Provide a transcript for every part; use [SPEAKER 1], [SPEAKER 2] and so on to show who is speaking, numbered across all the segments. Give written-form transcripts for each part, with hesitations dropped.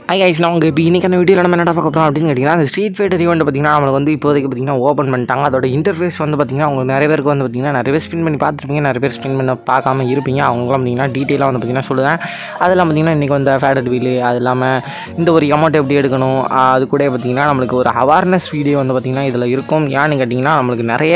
[SPEAKER 1] Hi guys, நான் இப்போ இன்றைக்கான வீடியோவில் நம்ம என்ன பார்க்க போகிறோம் அப்படின்னு கேட்டிங்கன்னா, அந்த ஸ்ட்ரீட் ஃபைட்டர் ஈவெண்ட் பார்த்திங்கன்னா நம்மளுக்கு வந்து இப்போதைக்கு பார்த்திங்கன்னா ஓப்பன் பண்ணிட்டாங்க. அதோட இன்டர்ஃபேஸ் வந்து பார்த்திங்கன்னா அவங்க நிறைய பேருக்கு வந்து பார்த்திங்கன்னா நிறைய பேர் ஸ்பின் பண்ணி பார்த்துருப்பீங்க, நிறைய பேர் ஸ்பின் பண்ண பார்க்காம இருப்பீங்க. அவங்களாம் பார்த்திங்கன்னா டீட்டெயிலாக வந்து பார்த்திங்கன்னா சொல்லுவேன். அதெல்லாம் பார்த்திங்கன்னா இன்றைக்கி வந்து ஃபேடட் வீலு, அது இல்லாமல் இந்த ஒரு அமௌண்ட் எப்படி எடுக்கணும், அது கூட பார்த்திங்கன்னா நம்மளுக்கு ஒரு அவேர்னஸ் வீடியோ வந்து பார்த்திங்கன்னா இதில் இருக்கும். ஏன்னு கேட்டிங்கன்னா நம்மளுக்கு நிறைய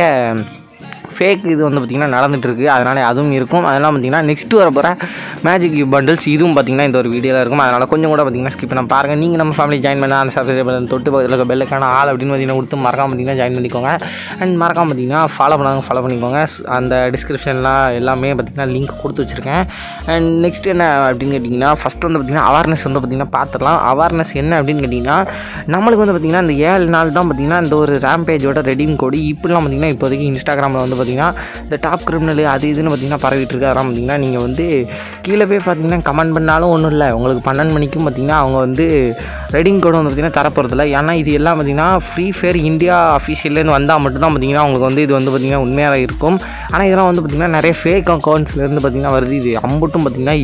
[SPEAKER 1] ஃபேக் இது வந்து பார்த்திங்கன்னா நடந்துகிட்ருக்கு, அதனால் அதுவும் இருக்கும். அதெல்லாம் பார்த்திங்கன்னா நெக்ஸ்ட்டு வர போகிற மேஜிக் பண்டில்ஸ் இதுவும் பார்த்திங்கன்னா இந்த ஒரு வீடியோவில் இருக்கும். அதனால் கொஞ்சம் கூட பார்த்திங்கன்னா ஸ்கிப் பண்ண பாருங்கள். நீங்கள் நம்ம ஃபேமிலி ஜாயின் பண்ணால் அந்த சப்ஸ்கிரைப் பண்ண தொட்டு பக்கத்தில் இருக்க பெல்லுக்கான ஆள் அப்படின்னு பார்த்திங்கன்னா கொடுத்து மறக்காம பார்த்திங்கன்னா ஜாயின் பண்ணிக்கோங்க. அண்ட் மறக்காம பார்த்திங்கன்னா ஃபாலோ பண்ணிக்கோங்க. அந்த டிஸ்கிரிப்ஷன்லாம் எல்லாமே பார்த்திங்கன்னா லிங்க் கொடுத்து வச்சுருக்கேன். அண்ட் நெக்ஸ்ட் என்ன அப்படின்னு கேட்டிங்கன்னா, ஃபஸ்ட்டு வந்து பார்த்திங்கன்னா அவேர்னஸ் வந்து பார்த்திங்கன்னா பார்த்துடலாம். அவேர்னஸ் என்ன அப்படின்னு கேட்டிங்கன்னா, நம்மளுக்கு வந்து பார்த்திங்கன்னா இந்த 7 நாள் தான் பார்த்திங்கன்னா இந்த ஒரு ரேம்பேஜோட ரெடீம் கோடு இப்படிலாம் பார்த்திங்கன்னா இப்போதைக்கு இன்ஸ்டாகிராமில் வந்து பார்த்திங்கன்னா இந்த டாப் கிரிமினல் அது இதுன்னு பார்த்திங்கன்னா பரவிட்டு இருக்கு. அதெல்லாம் பார்த்திங்கன்னா நீங்கள் வந்து கீழே போய் பார்த்திங்கன்னா கமெண்ட் பண்ணாலும் ஒன்றும் இல்லை, உங்களுக்கு 12 மணிக்கும் பார்த்திங்கன்னா அவங்க வந்து ரெடிங் கோடு வந்து பார்த்திங்கன்னா தரப்போகிறதில்ல. ஏன்னா இது எல்லாம் பார்த்திங்கன்னா ஃப்ரீ ஃபயர் இந்தியா அஃபீஷியல்லேருந்து வந்தால் மட்டும்தான் பார்த்திங்கன்னா அவங்களுக்கு வந்து இது வந்து பார்த்திங்கன்னா உண்மையாக இருக்கும். ஆனால் இதெல்லாம் வந்து பார்த்திங்கன்னா நிறைய ஃபேக் அக்கௌண்ட்ஸ்லேருந்து பார்த்திங்கன்னா வருது. இது அம்பட்டும் பார்த்திங்கன்னா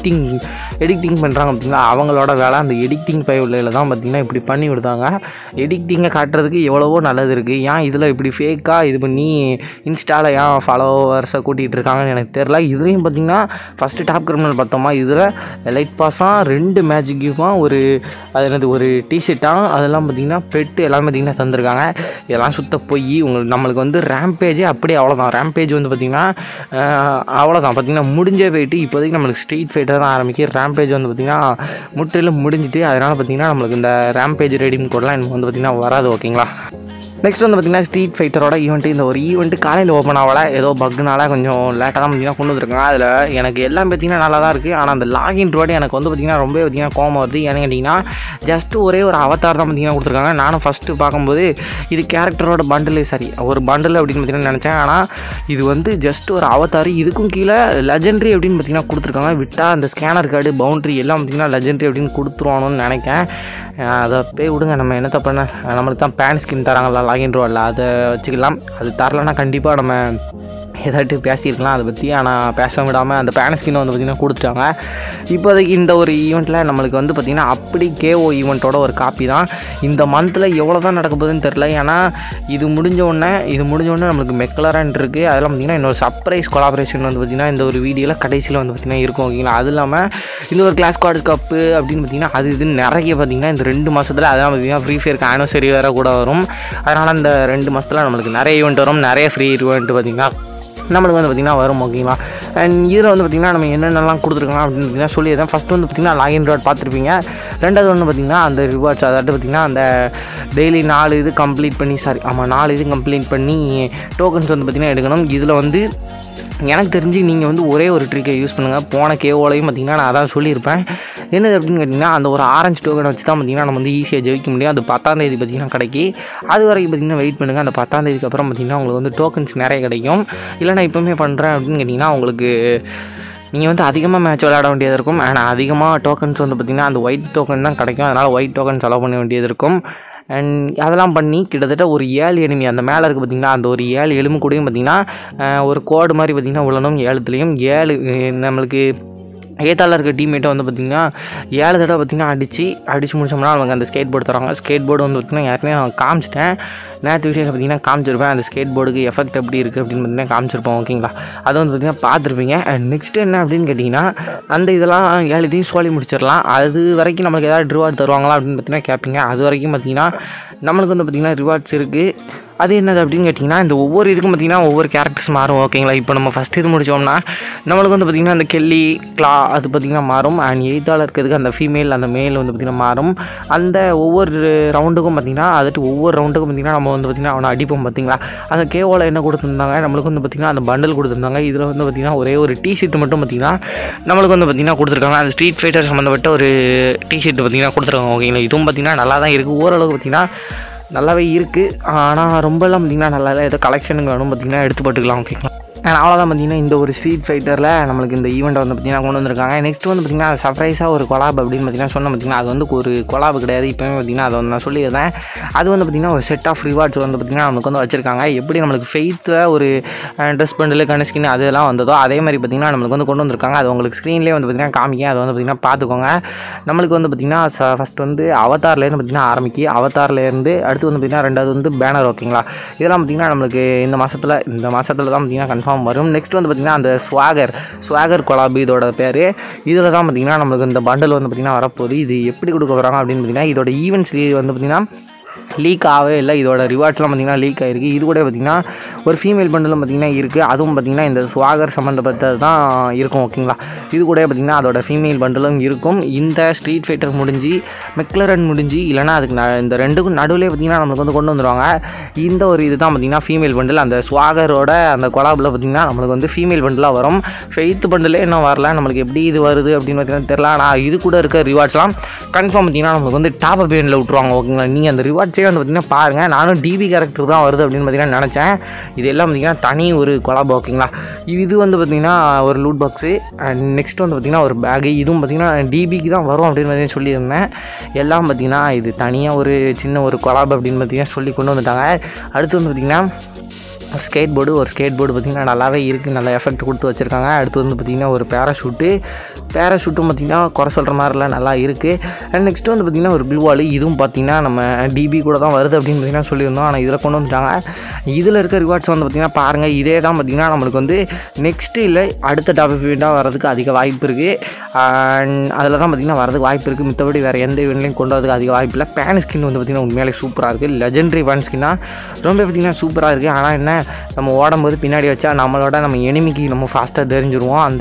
[SPEAKER 1] எடிட்டிங் பண்ணுறாங்க பார்த்திங்கன்னா அவங்களோட வேலை. அந்த எடிட்டிங் பைவில் தான் பார்த்திங்கன்னா இப்படி பண்ணி விடுதாங்க. எடிட்டிங்கை காட்டுறதுக்கு எவ்வளவோ நல்லது இருக்குது, ஏன் இதில் இப்படி ஃபேக்காக இது பண்ணி இன்ஸ்டாவில் ஏன் ஃபாலோவர்ஸை கூட்டிகிட்டு இருக்காங்கன்னு எனக்கு தெரில. இதுலேயும் பார்த்திங்கன்னா ஃபஸ்ட்டு டாப் கிரிமினல் பார்த்தோமா, இதில் லைட் பாஸாக 2 மேஜிக் கியூஃபாக ஒரு அது என்னது ஒரு டிஷர்ட்டாக அதெல்லாம் பார்த்திங்கன்னா பெட்டு எல்லாமே பார்த்திங்கன்னா தந்திருக்காங்க. இதெல்லாம் சுத்த போய் நம்மளுக்கு வந்து ரேம்பேஜே அப்படியே அவ்வளோதான். ரேம்பேஜ் வந்து பார்த்திங்கன்னா அவ்வளோதான் பார்த்திங்கன்னா முடிஞ்சே போயிட்டு இப்போதைக்கு நம்மளுக்கு ஸ்ட்ரீட் ஃபைட்டர் தான் ஆரம்பிக்கும். ரேம்பேஜ் வந்து பார்த்திங்கன்னா முற்றிலும் முடிஞ்சிட்டு, அதனால் பார்த்திங்கன்னா நம்மளுக்கு இந்த ரேம்பேஜ் ரெடீம் கோடெலாம் எனக்கு வந்து பார்த்திங்கன்னா வராது. ஓகேங்களா, நெக்ஸ்ட் வந்து பார்த்திங்கன்னா ஸ்ட்ரீட் ஃபைட்டரோட ஈவெண்ட்டு. இந்த ஒரு ஈவெண்ட்டு காலையில் ஓப்பன் ஆகலை, ஏதோ பக்குனால கொஞ்சம் லேட்டாக தான் பார்த்திங்கன்னா கொண்டு வந்துருக்காங்க. அதில் எனக்கு எல்லாம் பார்த்திங்கன்னா நல்லா தான் இருக்குது. ஆனால் அந்த லாகின் ரோடு எனக்கு வந்து பார்த்திங்கன்னா ரொம்ப பார்த்திங்கன்னா கோவம் வருது. ஏன்னு கேட்டிங்கன்னா ஜஸ்ட்டு ஒரே ஒரு அவதார் தான் பார்த்திங்கன்னா கொடுத்துருக்காங்க. நானும் ஃபஸ்ட்டு பார்க்கும்போது இது கேரக்டரோட பண்டில் ஒரு பண்டில் அப்படின்னு பார்த்திங்கன்னா நினச்சேன். ஆனால் இது வந்து ஜஸ்ட் ஒரு அவதார். இதுக்கும் கீழே லெஜெண்ட்ரி அப்படின்னு பார்த்திங்கன்னா கொடுத்துருக்காங்க. விட்டால் அந்த ஸ்கேனர் கார்டு பவுண்ட்ரி எல்லாம் பார்த்திங்கன்னா லெஜெண்ட்ரி அப்படின்னு கொடுத்துருவானோன்னு நினைக்கிறேன். அதை போய் விடுங்க, நம்ம என்னத்த பண்ண, நம்மளுக்கு தான் பேன் ஸ்கின் தராங்களா லாகின் ரோடில், அதை வச்சுக்கலாம். அது தரலன்னா கண்டிப்பாக நம்ம ஏதாட்டு பேசியிருக்கலாம் அதை பற்றி. ஆனால் பேச விடாமல் அந்த பேன் ஸ்கின்னை வந்து பார்த்திங்கன்னா கொடுத்துட்டாங்க. இப்போதைக்கு இந்த ஒரு ஈவெண்ட்டில் நம்மளுக்கு வந்து பார்த்திங்கன்னா அப்படி கேஓ ஈவெண்ட்டோட ஒரு காப்பி தான். இந்த மந்தில் எவ்வளோ தான் நடக்க போகுதுன்னு தெரில. ஏன்னா இது முடிஞ்ச உடனே நம்மளுக்கு மெக்லரன் இருக்குது. அதெல்லாம் பார்த்திங்கன்னா இன்னொரு சர்ப்ரைஸ் கொலாபரேஷன் வந்து பார்த்திங்கன்னா இந்த ஒரு வீடியோவில் கடைசியில் வந்து பார்த்திங்கன்னா இருக்கும். ஓகேங்களா, அது இல்லாமல் இந்த ஒரு கிளாஸ் கார்டு கப்பு அப்படின்னு பார்த்திங்கன்னா அது இதுன்னு நிறைய பார்த்திங்கன்னா இந்த 2 மாதத்தில் அதெல்லாம் பார்த்திங்கன்னா ஃப்ரீ ஃபயருக்கு ஆனிவர்சரி வேறு கூட வரும். அதனால் இந்த 2 மாதத்தில் நம்மளுக்கு நிறைய ஈவெண்ட் வரும், நிறைய ஃப்ரீ ஈவெண்ட் பார்த்திங்கன்னா நம்மளுக்கு வந்து பார்த்திங்கன்னா வரும். ஓகேங்களா, அண்ட் இதில் வந்து பார்த்திங்கன்னா நம்ம என்னென்னலாம் கொடுத்துருக்கோம் அப்படின்னு பார்த்திங்கன்னா சொல்லிடுறேன். ஃபஸ்ட்டு வந்து பார்த்திங்கன்னா லாகின் ரிவார்ட் பார்த்துருப்பீங்க. ரெண்டாவது வந்து பார்த்திங்கன்னா அந்த ரிவார்ட்ஸ், அதாவது பார்த்திங்கன்னா அந்த டெய்லி 4 இது கம்ப்ளீட் பண்ணி 4 இது கம்ப்ளீட் பண்ணி டோக்கன்ஸ் வந்து பார்த்திங்கன்னா எடுக்கணும். இதில் வந்து எனக்கு தெரிஞ்சு நீங்கள் வந்து ஒரே ஒரு ட்ரிக்கை யூஸ் பண்ணுங்கள். போன கேஓலையும் பார்த்திங்கன்னா நான் அதான் சொல்லியிருப்பேன். என்னது அப்படின்னு கேட்டிங்கன்னா, அந்த ஒரு ஆரஞ்சு டோக்கனை வச்சு தான் பார்த்திங்கன்னா நம்ம வந்து ஈஸியாக ஜெயிக்க முடியும். அது 10ஆம் தேதி பார்த்திங்கன்னா கிடைக்கி. அது வரைக்கும் பார்த்திங்கன்னா வெயிட் பண்ணுங்கள். அந்த 10ஆம் தேதிக்கு அப்புறம் பார்த்திங்கன்னா உங்களுக்கு வந்து டோக்கன்ஸ் நிறைய கிடைக்கும். இல்லை நான் இப்போவுமே பண்ணுறேன் அப்படின்னு கேட்டிங்கன்னா உங்களுக்கு நீங்கள் வந்து அதிகமாக மேட்ச் விளையாட வேண்டியது இருக்கும். ஆனால் அதிகமாக டோக்கன்ஸ் வந்து பார்த்திங்கன்னா அந்த ஒயிட் டோக்கன் தான் கிடைக்கும். அதனால் ஒயிட் டோக்கன் செலவு பண்ண வேண்டியது இருக்கும். அண்ட் அதெல்லாம் பண்ணி கிட்டத்தட்ட ஒரு 7 எனிமி அந்த மேலே இருக்குது பார்த்திங்கன்னா, அந்த ஒரு 7 எலும்பு கூடயும் பார்த்திங்கன்னா ஒரு கோடு மாதிரி பார்த்திங்கன்னா விழணும். 7த்துலேயும் 7 நம்மளுக்கு ஏத்தால இருக்க டீம்மேட்டை வந்து பார்த்திங்கன்னா 7 தடவை பார்த்திங்கன்னா அடித்து முடிச்சோம்னா அவங்க அந்த ஸ்கேட் போர்டு தராங்க. ஸ்கேட் போர்டு வந்து பார்த்திங்கன்னா ஏற்கனவே நான் காமிச்சிட்டேன், நேற்று வீடியோவில் பார்த்திங்கன்னா காமிச்சிருப்பேன். அந்த ஸ்கேட் போர்டுக்கு எஃபெக்ட் எப்படி இருக்குது அப்படின்னு பார்த்திங்கன்னா காமிச்சிருப்போம். ஓகேங்களா, அதை வந்து பார்த்திங்கன்னா பார்த்துருப்பீங்க. அண்ட் நெக்ஸ்ட்டு என்ன அப்படின்னு கேட்டிங்கன்னா, அந்த இதெல்லாம் 7 இதையும் சொல்லி முடிச்சிடலாம். அது வரைக்கும் நம்மளுக்கு ஏதாவது ரிவார்ட் தருவாங்களா அப்படின்னு பார்த்திங்கன்னா கேட்பீங்க. அது வரைக்கும் பார்த்திங்கன்னா நம்மளுக்கு வந்து பார்த்திங்கன்னா ரிவார்ட்ஸ் இருக்குது. அது என்னது அப்படின்னு கேட்டிங்கன்னா, இந்த ஒவ்வொரு இதுக்கும் பார்த்திங்கன்னா ஒவ்வொரு கேரக்டர்ஸ் மாறும். ஓகேங்களா, இப்போ நம்ம ஃபஸ்ட் இது முடித்தோம்னா நம்மளுக்கு வந்து பார்த்திங்கன்னா அந்த கெல்லி கிளா அது பார்த்திங்கன்னா மாறும். அண்ட் 8ஆல் இருக்கிறதுக்கு அந்த ஃபீமேல் அந்த மேல் வந்து பார்த்திங்கன்னா மாறும். அந்த ஒவ்வொரு ரவுண்டுக்கும் பார்த்திங்கன்னா ஒவ்வொரு ரவுண்டுக்கும் பார்த்திங்கன்னா நம்ம வந்து பார்த்திங்கன்னா அவனை அடிப்போம். பார்த்திங்களா, அந்த கேஓவில் என்ன கொடுத்துருந்தாங்க, நம்மளுக்கு வந்து பார்த்திங்கன்னா அந்த பண்டல் கொடுத்துருந்தாங்க. இதில் வந்து பார்த்திங்கன்னா ஒரே ஒரு டிஷர்ட் மட்டும் பார்த்திங்கன்னா நம்மளுக்கு வந்து பார்த்திங்கன்னா கொடுத்துருக்காங்க. அந்த ஸ்ட்ரீட் ஃபைட்டர் சம்மந்தப்பட்ட ஒரு டிஷர்ட் பார்த்திங்கன்னா கொடுத்துருக்காங்க. ஓகேங்களா, இதுவும் பார்த்திங்கன்னா நல்லா தான் இருக்குது, ஓரளவுக்கு பார்த்திங்கன்னா நல்லாவே இருக்குது. ஆனால் ரொம்பலாம் பார்த்திங்கன்னா நல்லா இல்லை, ஏதோ கலெக்ஷனுக்கு வேணும் பார்த்திங்கன்னா எடுத்து போட்டுக்கலாம். ஓகேங்களா, அண்ட் அவ்வளோதான் பார்த்தீங்கன்னா இந்த ஒரு ஸ்ட்ரீட் ஃபைட்டரில் நம்மளுக்கு இந்த ஈவெண்ட்டை வந்து பார்த்திங்கன்னா கொண்டு வந்திருக்காங்க. நெக்ஸ்ட் வந்து பார்த்திங்கன்னா சர்ப்ரைஸாக ஒரு கொலாப் அப்படின்னு பார்த்திங்கன்னா சொன்ன பார்த்திங்கன்னா அது வந்து ஒரு கொலாப் கிடையாது. இப்போவே பார்த்திங்கன்னா அதை வந்து நான் சொல்லியிருந்தேன். அது வந்து பார்த்திங்கன்னா ஒரு செட் ஆஃப் ரிவார்ட்ஸ் வந்து பார்த்திங்கன்னா நமக்கு வந்து வச்சுருக்காங்க. எப்படி நம்மளுக்கு ஃபெய்த்தில் ஒரு ட்ரெஸ் பண்டில் கண் ஸ்கின் அதெல்லாம் வந்ததோ அதே மாதிரி பார்த்திங்கன்னா நம்மளுக்கு வந்து கொண்டு வந்திருக்காங்க. அது உங்களுக்கு ஸ்க்ரீன்லேயே வந்து பார்த்திங்கன்னா காமிக்க அதை வந்து பார்த்திங்கன்னா பார்த்துக்கோங்க. நம்மளுக்கு வந்து பார்த்திங்கன்னா ஃபஸ்ட் வந்து அவதார்லேருந்து பார்த்திங்கன்னா ஆரம்பிக்கி அவதார்லேருந்து அடுத்து வந்து பார்த்திங்கன்னா ரெண்டாவது வந்து பேனர் ஓகேங்களா. இதெல்லாம் பார்த்திங்கன்னா நம்மளுக்கு இந்த மாதத்தில் தான் பார்த்திங்கன்னா கன்ஃபார்ம் வரும். நெக்ஸ்ட் வந்து பார்த்திங்கன்னா அந்த ஸ்வாகர் கொலாபி இதோட பேர். இதில் தான் பார்த்திங்கன்னா நம்மளுக்கு இந்த பண்டல் வந்து பார்த்திங்கன்னா வரப்போகுது. இது எப்படி கொடுக்க போகிறாங்க அப்படின்னு பார்த்திங்கன்னா இதோட ஈவெண்ட்ஸ் வந்து பார்த்திங்கன்னா லீக் ஆகவே இல்லை. இதோட ரிவார்ட்ஸ்லாம் பார்த்திங்கன்னா லீக் ஆகிருக்கு. இது கூட பார்த்திங்கன்னா ஒரு ஃபீமேல் பண்டலும் பார்த்திங்கன்னா இருக்குது. அதுவும் பார்த்திங்கன்னா இந்த ஸ்வாகர் சம்மந்தப்பட்டது தான் இருக்கும் ஓகேங்களா. இது கூட பார்த்திங்கன்னா அதோட ஃபீமேல் பண்டலும் இருக்கும். இந்த ஸ்ட்ரீட் ஃபைட்டர் முடிஞ்சு மெக்லரன் முடிஞ்சு இல்லைனா அதுக்கு இந்த ரெண்டுக்கும் நடுவில் பார்த்திங்கன்னா நம்மளுக்கு வந்து கொண்டு வந்துடுவாங்க. இந்த ஒரு இது தான் பார்த்திங்கன்னா ஃபீமேல் பண்டில். அந்த ஸ்வாகரோட அந்த கொலாபில் பார்த்திங்கன்னா நம்மளுக்கு வந்து ஃபீமேல் பண்டலாக வரும். ஃபெய்த் பண்டிலே இன்னும் வரல. நம்மளுக்கு எப்படி இது வருது அப்படின்னு பார்த்திங்கன்னா தெரில. ஆனால் இது கூட இருக்க ரிவார்ட்ஸ்லாம் கன்ஃபார்ம் பார்த்திங்கன்னா நம்மளுக்கு வந்து டாப் அப் பேனில் விட்ருவாங்க ஓகேங்களா. நீங்கள் அந்த ரிவார்ட்ஸே வந்து பார்த்திங்கன்னா பாருங்கள். நானும் டிபி கேரக்டர் தான் வருது அப்படின்னு பார்த்திங்கன்னா நினச்சேன். இது எல்லாம் பார்த்திங்கன்னா தனி ஒரு கொலாப் ஓகேங்களா. இது வந்து பார்த்திங்கன்னா ஒரு லூட் பாக்ஸு. நெக்ஸ்ட் வந்து பார்த்திங்கன்னா ஒரு பேகு. இதுவும் பார்த்திங்கன்னா டிபிக்கு தான் வரும் அப்படின்னு பார்த்திங்கன்னா சொல்லியிருந்தேன். எல்லாம் பார்த்திங்கன்னா இது தனியாக ஒரு சின்ன ஒரு கொலாப் அப்படின்னு பார்த்திங்கன்னா சொல்லி கொண்டு வந்துட்டாங்க. அடுத்து வந்து பார்த்திங்கன்னா ஒரு ஸ்கேட் போர்டு பார்த்திங்கன்னா நல்லாவே இருக்குது. நல்ல எஃபெக்ட் கொடுத்து வச்சுருக்காங்க. அடுத்து வந்து பார்த்திங்கன்னா ஒரு பேராஷூட்டும் பார்த்திங்கன்னா குறை சொல்கிற மாதிரிலாம் நல்லா இருக்குது. அண்ட் நெக்ஸ்ட்டு வந்து பார்த்திங்கன்னா ஒரு க்ளூவால். இதுவும் பார்த்திங்கன்னா நம்ம டிபி கூட தான் வருது அப்படின்னு பார்த்திங்கன்னா சொல்லியிருந்தோம். ஆனால் இதில் கொண்டு வந்துட்டாங்க. இதில் இருக்க ரிவார்ட்ஸ் வந்து பார்த்திங்கன்னா பாருங்கள். இதே தான் பார்த்திங்கன்னா நம்மளுக்கு வந்து நெக்ஸ்ட்டு இல்லை அடுத்த டாப் ஈவெண்ட்டாக வரதுக்கு அதிக வாய்ப்பு இருக்குது. அதில் தான் பார்த்திங்கன்னா வரதுக்கு வாய்ப்பு இருக்குது. மித்தபடி வேறு எந்த ஈவெண்ட்லையும் கொண்டு வரதுக்கு அதிக வாய்ப்பு இல்லை. பேன் ஸ்கின் வந்து பார்த்திங்கன்னா உண்மையிலே சூப்பராக இருக்குது. லெஜெண்டரி பேன் ஸ்கின்னாக ரொம்ப பார்த்திங்கன்னா சூப்பராக இருக்குது. ஆனால் என்ன நம்ம ஓடும்போது பின்னாடி வச்சா நம்ம எனிமிக்கு நம்ம ஃபாஸ்ட்டாக தெரிஞ்சிருவோம். அந்த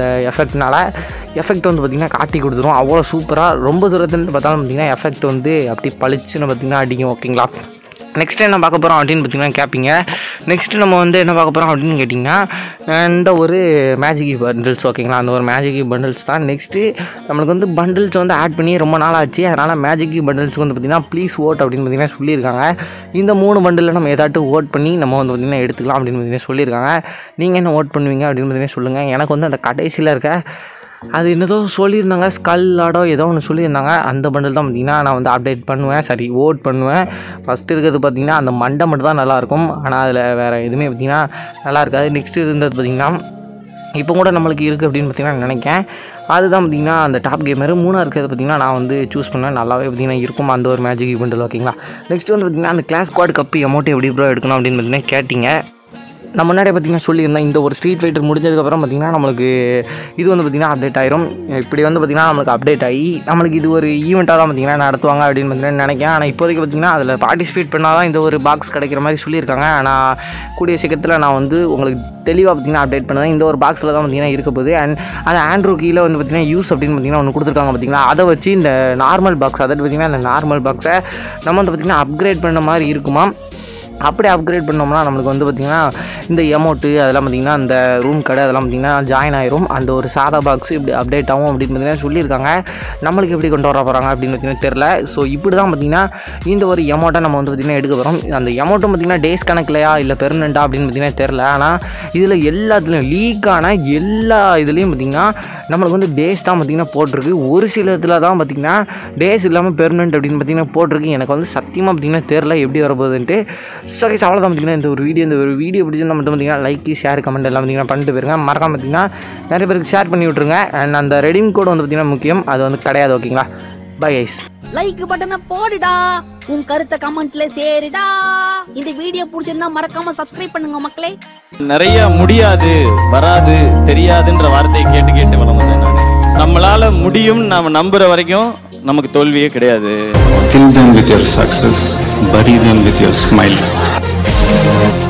[SPEAKER 1] எஃபெக்ட் வந்து பார்த்திங்கன்னா காட்டி கொடுத்துரும். அவ்வளோ சூப்பராக ரொம்ப தூரத்துலேருந்து பார்த்தாலும் பார்த்திங்கன்னா எஃபெக்ட் வந்து அப்படி பளிச்சுன்னு பார்த்திங்கன்னா அடிக்கும் ஓகேங்களா. நெக்ஸ்ட்டு என்ன பார்க்க போகிறோம் அப்படின்னு பார்த்திங்கன்னா கேட்பீங்க. நெக்ஸ்ட்டு நம்ம வந்து என்ன பார்க்க போகிறோம் அப்படின்னு கேட்டிங்கன்னா இந்த ஒரு மேஜிக் பண்டில்ஸ் ஓகேங்களா. அந்த ஒரு மேஜிக் பண்டில்ஸ் தான். நெக்ஸ்ட்டு நம்மளுக்கு வந்து பண்டில்ஸ் வந்து ஆட் பண்ணி ரொம்ப நாள் ஆச்சு. அதனால் மேஜிக் பண்டில்ஸ்க்கு வந்து பார்த்திங்கன்னா ப்ளீஸ் ஓட் அப்படின்னு பார்த்திங்கன்னா சொல்லியிருக்காங்க. இந்த 3 பண்டிலில் நம்ம ஏதாட்டும் ஓட் பண்ணி நம்ம வந்து பார்த்திங்கன்னா எடுத்துக்கலாம் அப்படின்னு பார்த்திங்கன்னா சொல்லியிருக்காங்க. நீங்கள் என்ன ஓட் பண்ணுவீங்க அப்படின்னு பார்த்திங்கன்னா சொல்லுங்கள். எனக்கு வந்து அந்த கடைசியில் இருக்க அது என்னதோ சொல்லியிருந்தாங்க ஸ்கல்லாடோ ஏதோ ஒன்று சொல்லியிருந்தாங்க. அந்த பண்டில் தான் பார்த்திங்கன்னா நான் வந்து ஓட் பண்ணுவேன். ஃபஸ்ட்டு இருக்கிறது பார்த்திங்கன்னா அந்த மண்டை மட்டும் தான் நல்லாயிருக்கும். ஆனால் அதில் வேறு எதுவுமே பார்த்திங்கன்னா நல்லா இருக்காது. நெக்ஸ்ட்டு இருந்தது பார்த்திங்கன்னா இப்போ கூட நம்மளுக்கு இருக்குது அப்படின்னு பார்த்திங்கன்னா நினைக்கிறேன். அதுதான் பார்த்திங்கன்னா அந்த டாப் கேமர். 3 இருக்கிறது பார்த்திங்கன்னா நான் வந்து சூஸ் பண்ணேன். நல்லாவே பார்த்திங்கன்னா இருக்கும் அந்த ஒரு மேஜிக் பண்டில் ஓகேங்களா. நெக்ஸ்ட் வந்து பார்த்திங்கன்னா அந்த கிளாஸ் ஸ்குவாட் கப்பு அமௌண்ட் எப்படி ப்ரோ எடுக்கணும் அப்படின்னு பார்த்திங்கன்னா கேட்டிங்க. நான் முன்னாடியே பார்த்திங்கன்னா சொல்லியிருந்தேன். இந்த ஒரு ஸ்ட்ரீட் ஃபைட்டர் முடிஞ்சதுக்கப்புறம் பார்த்திங்கன்னா நம்மளுக்கு இது வந்து பார்த்திங்கன்னா அப்டேட் ஆயிரும். இப்படி வந்து பார்த்திங்கன்னா நம்மளுக்கு அப்டேட் ஆகி நம்மளுக்கு இது ஒரு ஈவெண்ட்டாக தான் பார்த்திங்கன்னா நடத்துவாங்க அப்படின்னு பார்த்திங்கன்னா நினைக்கிறேன். ஆனால் இப்போதைக்கு பார்த்திங்கன்னா அதில் பார்ட்டிசிபேட் பண்ணால் தான் இந்த ஒரு பாக்ஸ் கிடைக்கிற மாதிரி சொல்லியிருக்காங்க. ஆனால் கூடிய சீக்கிரத்தில் நான் வந்து உங்களுக்கு தெளிவாக பார்த்திங்கன்னா அப்டேட் பண்ணுவேன். இந்த ஒரு பாக்ஸில் தான் பார்த்திங்கன்னா இருக்க போகுது. அண்ட் அது ஆண்ட்ரூ கீழே வந்து பார்த்திங்கன்னா யூஸ் அப்படின்னு பார்த்திங்கன்னா ஒன்று கொடுத்துருக்காங்க பார்த்திங்கன்னா. அதை வச்சு இந்த நார்மல் பாக்ஸ் பார்த்திங்கன்னா இந்த நார்மல் பாக்ஸை நம்ம வந்து பார்த்திங்கன்னா அப்கிரேட் பண்ண மாதிரி இருக்குமா. அப்படி அப்கிரேட் பண்ணோம்னா நம்மளுக்கு வந்து பார்த்திங்கன்னா இந்த எமௌண்ட்டு அதெல்லாம் பார்த்திங்கன்னா அந்த ரூம் கடை அதெல்லாம் பார்த்திங்கன்னா ஜாயின் ஆயிரும். அந்த ஒரு சாதா பாக்ஸ் இப்படி அப்டேட் ஆகும் அப்படின்னு பார்த்திங்கன்னா சொல்லியிருக்காங்க. நம்மளுக்கு எப்படி கொண்டு வர போகிறாங்க அப்படின்னு பார்த்திங்கன்னா தெரில. ஸோ இப்படி தான் பார்த்திங்கன்னா இந்த ஒரு எமௌண்ட்டை நம்ம வந்து பார்த்திங்கன்னா எடுக்க போகிறோம். அந்த எமௌண்ட்டும் பார்த்திங்கன்னா டேஸ் கணக்கிலையா இல்லை பெர்மனெண்ட்டாக அப்படின்னு பார்த்திங்கன்னா தெரில. ஆனால் இதில் எல்லாத்துலேயும் லீக்கான எல்லா இதுலேயும் பார்த்திங்கன்னா நம்மளுக்கு வந்து டேஸ் தான் பார்த்திங்கன்னா போட்டிருக்கு. ஒரு சில இதில் தான் பார்த்திங்கன்னா டேஸ் இல்லாமல் பெர்மனெண்ட் அப்படின்னு பார்த்திங்கன்னா போட்டிருக்கு. எனக்கு வந்து சத்தியமாக பார்த்திங்கன்னா தெரில எப்படி வரப்போகுதுன்ட்டு. ஸோ கைஸ் அவ்வளோதான் பார்த்திங்கன்னா இந்த ஒரு வீடியோ பிடிச்சிருந்தா மட்டும் பார்த்திங்கன்னா லைக் ஷேர் கமெண்ட் எல்லாம் பார்த்திங்கன்னா பண்ணிட்டு போயிருங்க. மறக்காம பார்த்திங்கன்னா நிறைய பேருக்கு ஷேர் பண்ணி விட்ருங்க. அண்ட் அந்த ரெடீம் கோட் வந்து பார்த்திங்கன்னா முக்கியம். அது வந்து கிடையாது ஓகேங்களா. Bye guys.
[SPEAKER 2] லைக் பட்டனை போடுடா, உன் கருத்தை கமெண்ட்ல சேருடா. இந்த வீடியோ பிடிச்சிருந்தா மறக்காம சப்ஸ்கிரைப் பண்ணுங்க மக்களே.
[SPEAKER 3] நிறைய முடியாது வராது தெரியாதுன்ற வார்த்தையை கேட்டு வளர்ந்தேன் நான். நம்மளால முடியும் நாம நம்புற வரைக்கும் நமக்கு தோல்வியே கிடையாது.
[SPEAKER 4] Kill them with your success, bury them with your smile.